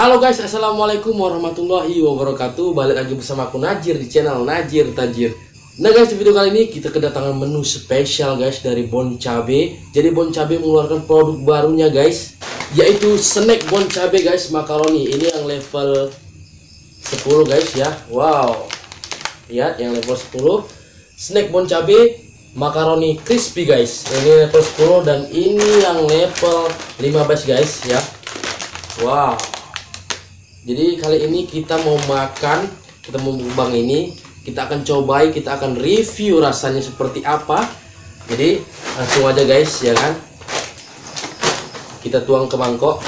Halo guys, assalamualaikum warahmatullahi wabarakatuh. Balik lagi bersama aku Najir di channel Najir Tajir. Nah guys, di video kali ini kita kedatangan menu spesial guys dari Bon Cabe. Jadi Bon Cabe mengeluarkan produk barunya guys, yaitu snack Bon Cabe guys, makaroni. Ini yang level 10 guys ya. Wow, lihat yang level 10 snack Bon Cabe makaroni crispy guys. Ini level 10 dan ini yang level 15 guys ya. Wow. Jadi kali ini kita mau makan, kita mau mukbang ini, kita akan cobain, kita akan review rasanya seperti apa. Jadi langsung aja guys ya kan. Kita tuang ke mangkok.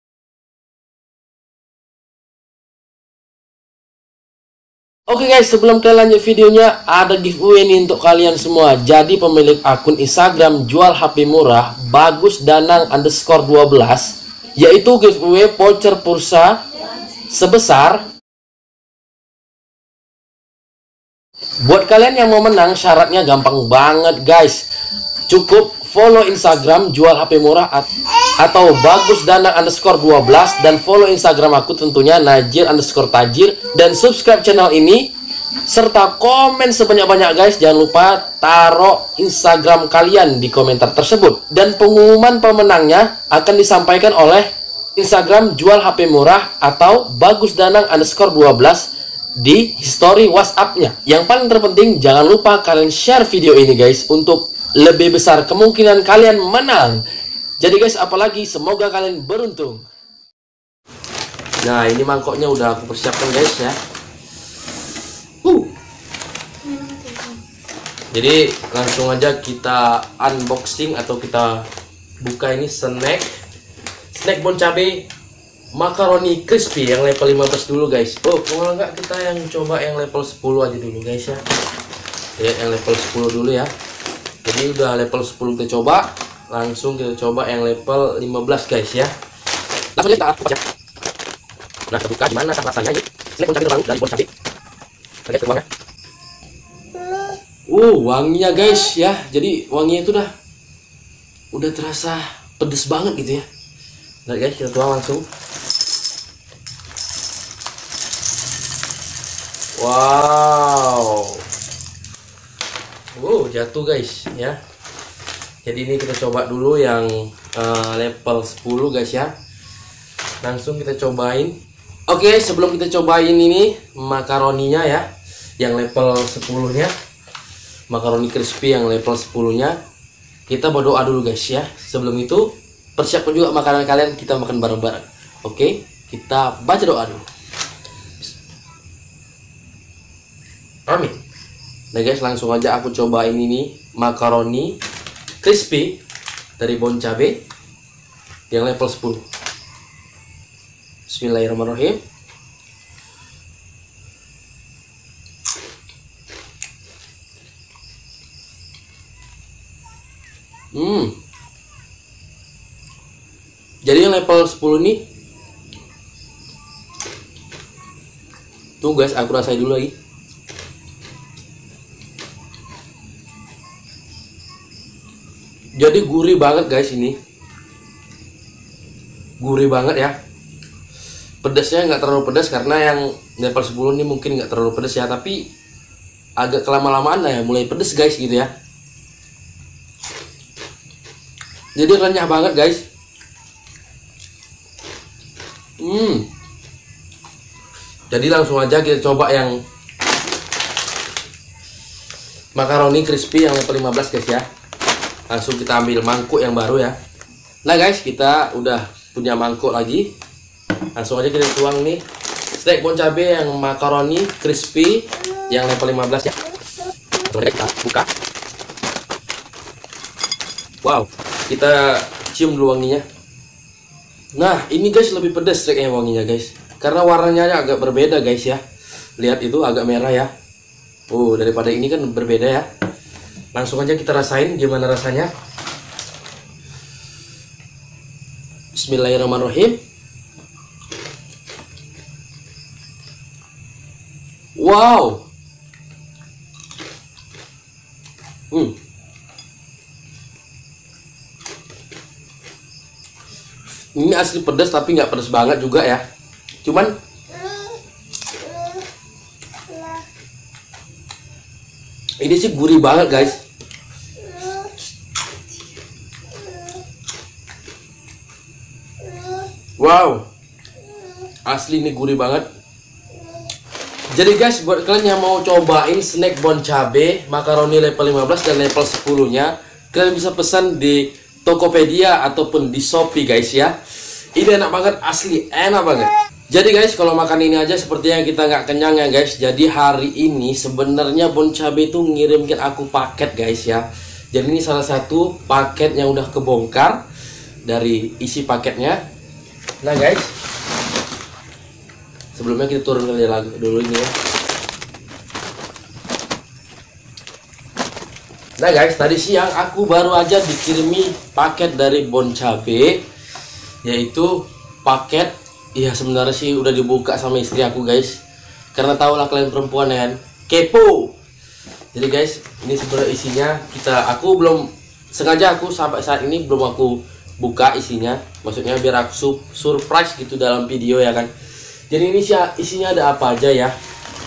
Oke guys, sebelum kita lanjut videonya, ada giveaway nih untuk kalian semua. Jadi pemilik akun Instagram jual HP murah Bagus Danang _12, yaitu giveaway voucher pulsa sebesar, buat kalian yang mau menang syaratnya gampang banget guys. Cukup follow Instagram jual HP murah atau Bagus Danang _12 dan follow Instagram aku tentunya Najir _tajir, dan subscribe channel ini serta komen sebanyak-banyak guys. Jangan lupa taruh Instagram kalian di komentar tersebut, dan pengumuman pemenangnya akan disampaikan oleh Instagram jual HP murah atau Bagus Danang _12 di history WhatsApp-nya. Yang paling terpenting, jangan lupa kalian share video ini guys, untuk lebih besar kemungkinan kalian menang. Jadi guys, apalagi semoga kalian beruntung. Nah, ini mangkoknya udah aku persiapkan guys ya. Jadi langsung aja kita unboxing atau kita buka ini snack Bon Cabe makaroni crispy yang level 15 dulu guys. Oh, kalau enggak kita yang coba yang level 10 aja dulu guys ya. Ya, yang level 10 dulu ya. Jadi udah level 10 kita coba, langsung kita coba yang level 15 guys ya. Langsung kita buka ya. Nah, kita buka gimana rasanya ini? Snack Bon Cabe terbaru dari Bon Cabe. Lihat ke bawah. Wanginya guys ya. Jadi wanginya itu udah terasa pedes banget gitu ya. Nah guys, kita tuang langsung. Wow. Jatuh guys ya. Jadi ini kita coba dulu yang level 10 guys ya. Langsung kita cobain. Oke, sebelum kita cobain ini makaroninya ya, yang level 10 nya, makaroni crispy yang level 10 nya, kita berdoa dulu guys ya. Sebelum itu persiapkan juga makanan kalian, kita makan bareng-bareng. Oke, kita baca doa dulu. Amin. Nah guys, langsung aja aku cobain ini makaroni crispy dari Bon Cabe yang level 10. Bismillahirrahmanirrahim. Jadi yang level 10 nih, tuh guys, aku rasain dulu lagi. Jadi gurih banget guys, ini gurih banget ya. Pedasnya nggak terlalu pedas, karena yang level 10 ini mungkin nggak terlalu pedas ya, tapi agak kelama-lamaan ya mulai pedas guys gitu ya. Jadi renyah banget guys. Jadi langsung aja kita coba yang makaroni crispy yang level 15 guys ya. Langsung kita ambil mangkuk yang baru ya. Nah guys, kita udah punya mangkuk lagi. Langsung aja kita tuang nih snack Bon Cabe yang makaroni crispy yang level 15 ya. Langsung aja kita buka. Wow, kita cium dulu wanginya. Nah, ini guys lebih pedas snacknya wanginya guys, karena warnanya agak berbeda guys ya. Lihat, itu agak merah ya. Daripada ini kan berbeda ya. Langsung aja kita rasain gimana rasanya. Bismillahirrahmanirrahim. Wow. Ini asli pedas tapi nggak pedas banget juga ya. Cuman ini sih gurih banget guys. Wow, asli ini gurih banget. Jadi guys, buat kalian yang mau cobain snack bon cabe makaroni level 15 dan level 10 nya, kalian bisa pesan di Tokopedia ataupun di Shopee guys ya. Ini enak banget, asli enak banget. Jadi guys, kalau makan ini aja sepertinya kita nggak kenyang ya guys. Jadi hari ini sebenarnya bon cabe itu ngirimkan aku paket guys ya. Jadi ini salah satu paket yang udah kebongkar dari isi paketnya. Nah guys, sebelumnya kita turun dulu ini ya. Nah guys, tadi siang aku baru aja dikirimi paket dari bon cabe, yaitu paket, ya sebenarnya sih udah dibuka sama istri aku guys, karena tau lah kalian perempuan ya kan, kepo. Jadi guys, ini sebenarnya isinya aku belum sengaja, aku sampai saat ini belum aku buka isinya, maksudnya biar aku surprise gitu dalam video ya kan. Jadi ini isinya ada apa aja ya.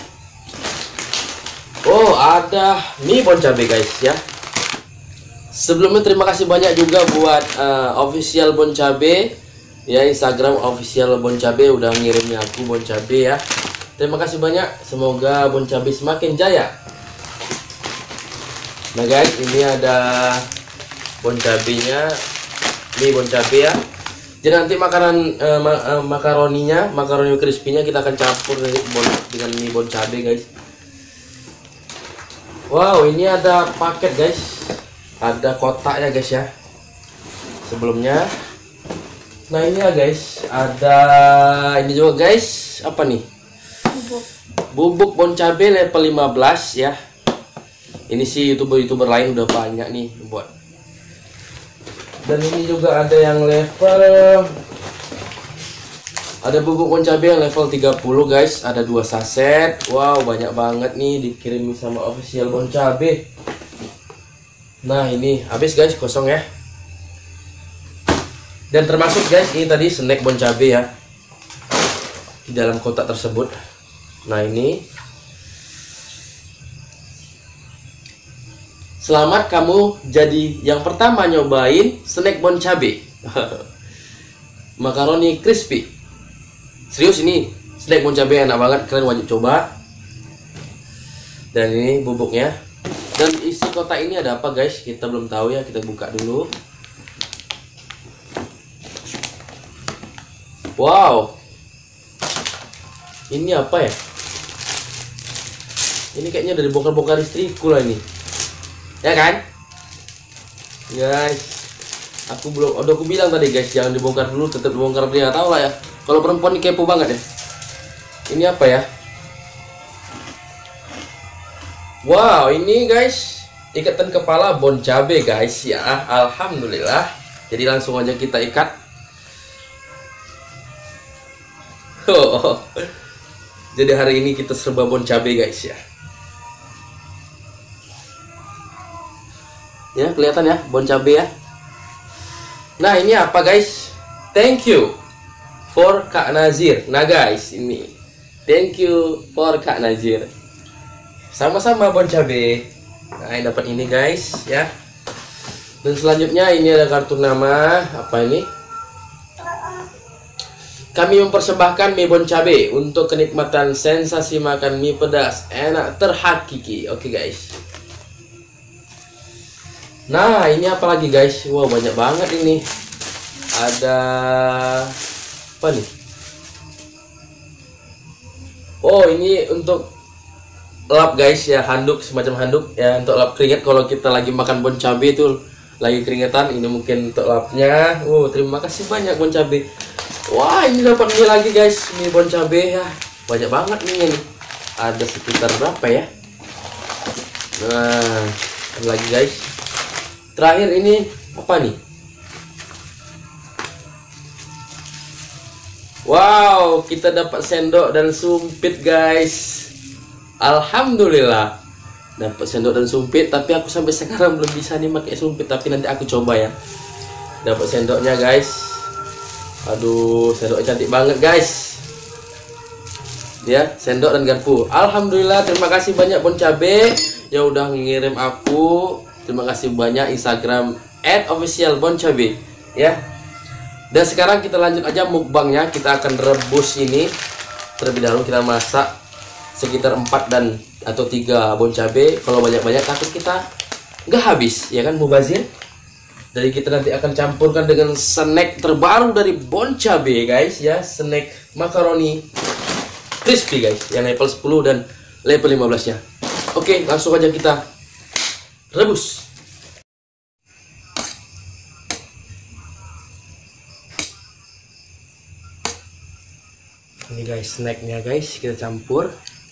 Oh, ada mie bon cabe guys ya. Sebelumnya terima kasih banyak juga buat official bon cabe ya, Instagram official bon cabe udah ngirimnya aku bon cabe ya. Terima kasih banyak, semoga bon cabe semakin jaya. Nah guys, ini ada bon cabenya, mie bon cabe ya. Jadi nanti makaroni crispy-nya kita akan campur dengan mie bon cabe guys. Wow, ini ada paket guys, ada kotaknya guys ya sebelumnya. Nah ini ya guys, ada ini juga guys, apa nih, bubuk bon cabe level 15 ya. Ini sih youtuber lain udah banyak nih buat. Dan ini juga ada yang ada bubuk bon cabe yang level 30 guys, ada 2 saset. Wow, banyak banget nih dikirim sama official bon cabe. Nah ini habis guys, kosong ya. Dan termasuk guys, ini tadi snack bon cabe ya di dalam kotak tersebut. Nah ini, selamat kamu jadi yang pertama nyobain snack bon cabe makaroni crispy. Serius, ini snack bon cabe enak banget, kalian wajib coba. Dan ini bubuknya. Dan isi kotak ini ada apa guys, kita belum tahu ya, kita buka dulu. Wow, ini apa ya? Ini kayaknya dari bongkar-bongkar istriku lah ini, ya kan guys. Aku belum, udah aku bilang tadi guys, jangan dibongkar dulu, tetap dibongkar dia. Tahu lah ya, kalau perempuan ini kepo banget ya. Ini apa ya? Wow, ini guys ikatan kepala bon cabe guys ya. Alhamdulillah. Jadi langsung aja kita ikat. Oh, jadi hari ini kita serba bon cabe guys ya. Ya kelihatan ya bon cabe ya. Nah ini apa guys? Thank you for Kak Nazir. Nah guys, ini thank you for Kak Nazir. Sama-sama bon cabe. Nah yang dapat ini guys ya. Dan selanjutnya ini ada kartu nama. Apa ini? Kami mempersembahkan mie bon cabe untuk kenikmatan sensasi makan mie pedas enak terhakiki. Oke guys. Nah ini apa lagi guys? Wow, banyak banget ini. Ada apa nih? Oh, ini untuk lap guys ya, handuk, semacam handuk ya untuk lap keringat. Kalau kita lagi makan bon cabe itu lagi keringetan, ini mungkin untuk lapnya. Terima kasih banyak bon cabe. Wah, ini dapat mie lagi guys, mie bon cabe ya. Banyak banget nih ini. Ada sekitar berapa ya? Nah, ada lagi guys. Terakhir ini apa nih? Wow, kita dapat sendok dan sumpit guys. Alhamdulillah dapat sendok dan sumpit, tapi aku sampai sekarang belum bisa nih pakai sumpit, tapi nanti aku coba ya. Dapat sendoknya guys. Aduh, sendoknya cantik banget guys. ya, sendok dan garpu. Alhamdulillah, terima kasih banyak Bon Cabe yang udah ngirim aku. Terima kasih banyak Instagram @officialboncabe ya. Dan sekarang kita lanjut aja mukbangnya. Kita akan rebus ini terlebih dahulu. Kita masak sekitar 4 dan atau 3 bon cabe. Kalau banyak-banyak takut kita nggak habis, ya kan Mubazir? Jadi kita nanti akan campurkan dengan snack terbaru dari Bon Cabe guys ya, snack makaroni crispy guys, yang level 10 dan level 15 nya. Oke, langsung aja kita rebus. Ini guys snacknya guys, kita campur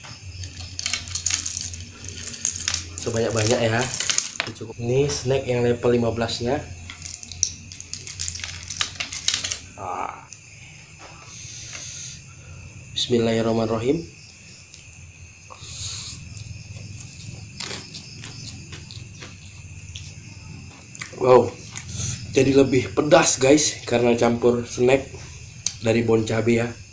sebanyak-banyak ya. Cukup. Ini snack yang level 15 nya. Bismillahirrahmanirrahim. Wow, jadi lebih pedas guys karena campur snack dari Bon Cabe ya.